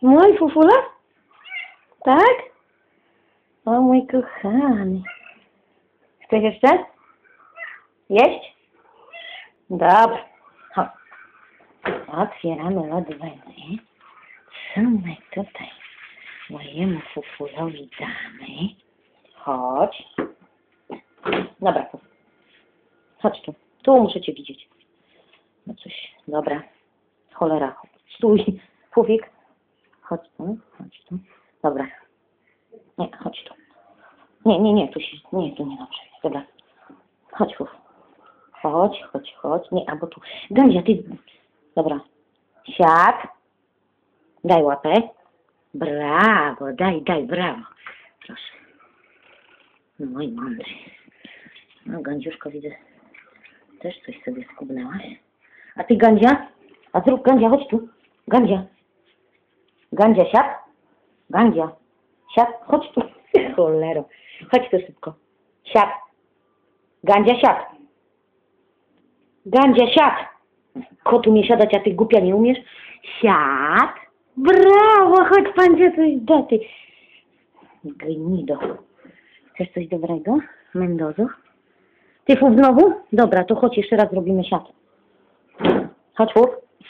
Mój fufula? Tak? O mój kochany. Chcesz jeszcze? Jeść? Dobra. Chodź. Otwieramy lodówkę. Co my tutaj mojemu fufulowi damy? Chodź. Dobra, chodź tu. Tu muszę cię widzieć. No coś, dobra. Cholera. Stój. Fufik. Chodź tu, chodź tu. Dobra. Nie, chodź tu. Nie, tu się, nie, tu nie dobrze. Dobra. Chodź, Fuf. Chodź. Nie, albo tu. Gandzia, ty. Dobra. Siad. Daj łapę. Brawo, daj, brawo. Proszę. No i mądry. No, Gandziuszko, widzę, też coś sobie skubnęłaś. A ty, Gandzia? A zrób, Gandzia, chodź tu. Gandzia, siad. Gandzia, siad, chodź tu. Cholero. Chodź tu szybko. Siad. Gandzia, siad. Gandzia, siad. Kotu nie siadać, a ty głupia nie umiesz? Siad. Brawo, chodź pan cię coś da, ty. Gnido. Chcesz coś dobrego? Mendozo? Ty, Fuf, znowu? Dobra, to chodź, jeszcze raz zrobimy siad. Chodź, Fuf.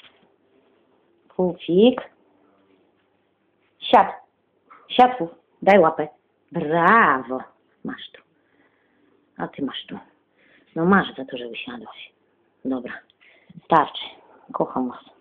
Fufik. Siad. Siad, Fuf. Daj łapę. Brawo. Masz tu. A ty masz tu. No masz za to, że usiadłaś. Dobra. Starczy. Kocham was.